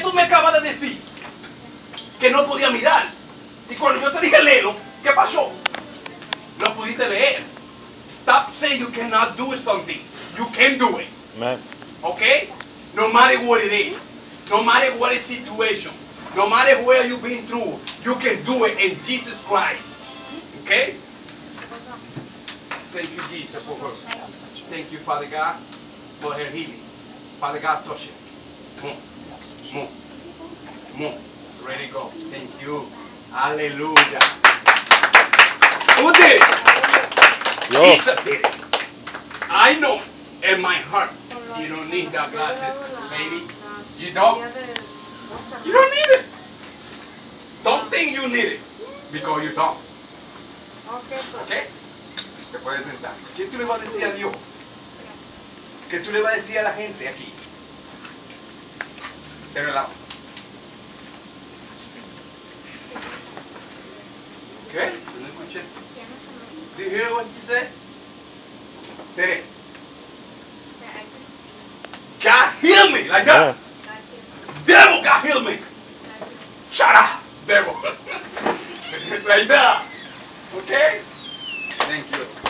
tú me acabas de decir? Que no podía mirar. Y cuando yo te dije léelo, ¿qué pasó? Lo pudiste leer. Stop saying you cannot do something. You can do it. Amen. Okay? No matter what it is. No matter what is situation. No matter where you've been through. You can do it in Jesus Christ. Okay? Thank you, Jesus, for her. Thank you, Father God, for her healing. Father God, touch it. Move. Move. Move. Ready to go. Thank you. Hallelujah. Who did it? Yo. Jesus did it. I know in my heart you don't need that glasses, baby. You don't. You don't need it. Don't think you need it. Because you don't. Okay? Te puedes sentar. ¿Qué tú le vas a decir a Dios? ¿Qué tú le vas a decir a la gente aquí? Se relaja. Okay? ¿Tú no escuché? Do you hear what he said? Say it. God heal me like that. Devil, God heal me. Shut up, devil. Like that. Okay? Thank you.